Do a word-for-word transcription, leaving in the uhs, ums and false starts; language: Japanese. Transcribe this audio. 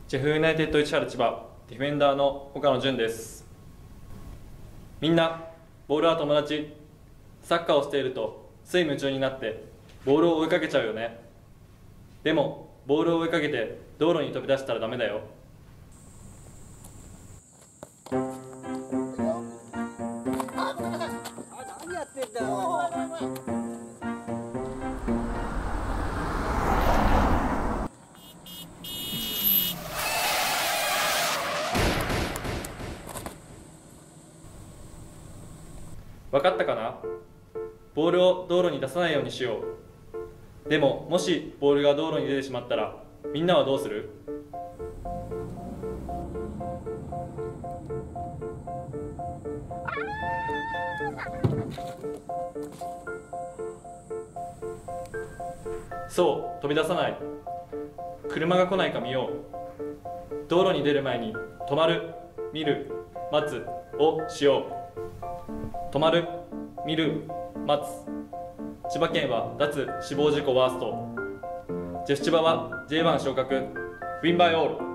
ジェフユナイテッド市原千葉ディフェンダーの岡野純です。みんなボールは友達。サッカーをしているとつい夢中になってボールを追いかけちゃうよね。でもボールを追いかけて道路に飛び出したらダメだよ。 何やってんだよ。 分かったかな？ボールを道路に出さないようにしよう。でももしボールが道路に出てしまったらみんなはどうする？そう、飛び出さない。車が来ないか見よう。道路に出る前に止まる、見る、待つをしよう。止まる、見る、待つ。千葉県は脱死亡事故ワースト。ジェフ千葉は ジェイワン 昇格。ウィンバイオール。